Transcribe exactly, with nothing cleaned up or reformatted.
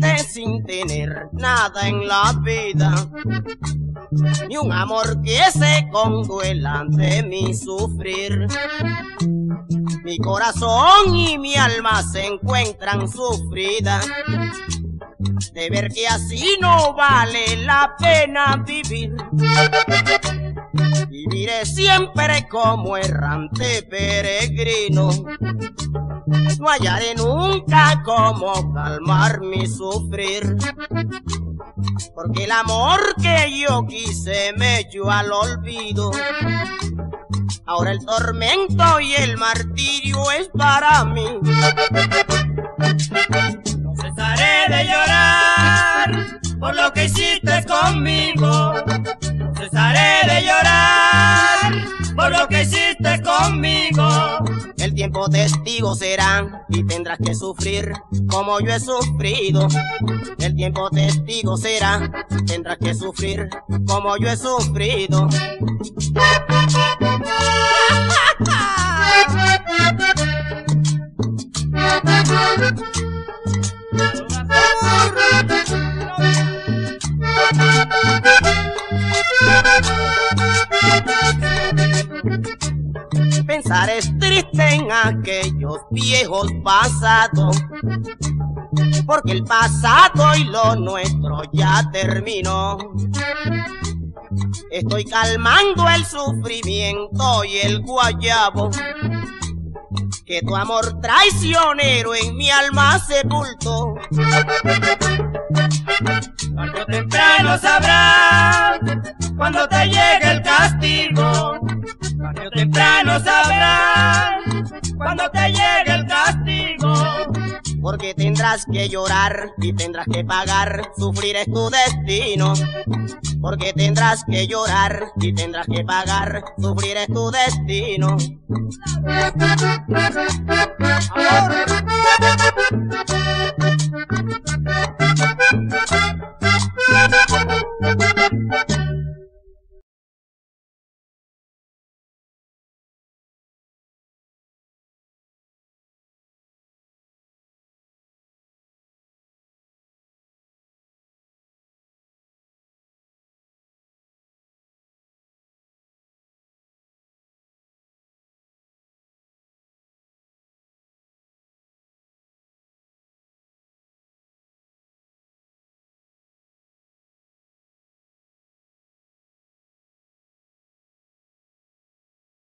triste sin tener nada en la vida, ni un amor que se conduela ante mi sufrir. Mi corazón y mi alma se encuentran sufridas de ver que así no vale la pena vivir. Viviré siempre como errante peregrino, no hallaré nunca cómo calmar mi sufrir, porque el amor que yo quise me echó al olvido. Ahora el tormento y el martirio es para mí. No cesaré de llorar por lo que hiciste conmigo. No cesaré de llorar por lo que hiciste conmigo. El tiempo testigo será y tendrás que sufrir como yo he sufrido. El tiempo testigo será, tendrás que sufrir como yo he sufrido. Pensar es triste en aquellos viejos pasados, porque el pasado y lo nuestro ya terminó. Estoy calmando el sufrimiento y el guayabo que tu amor traicionero en mi alma sepultó. Tarde o temprano sabrás cuando te llegue el castigo. Tarde o temprano sabrás cuando te llegue el castigo. Porque tendrás que llorar y tendrás que pagar, sufrir es tu destino. Porque tendrás que llorar y tendrás que pagar, sufrir es tu destino. Amor.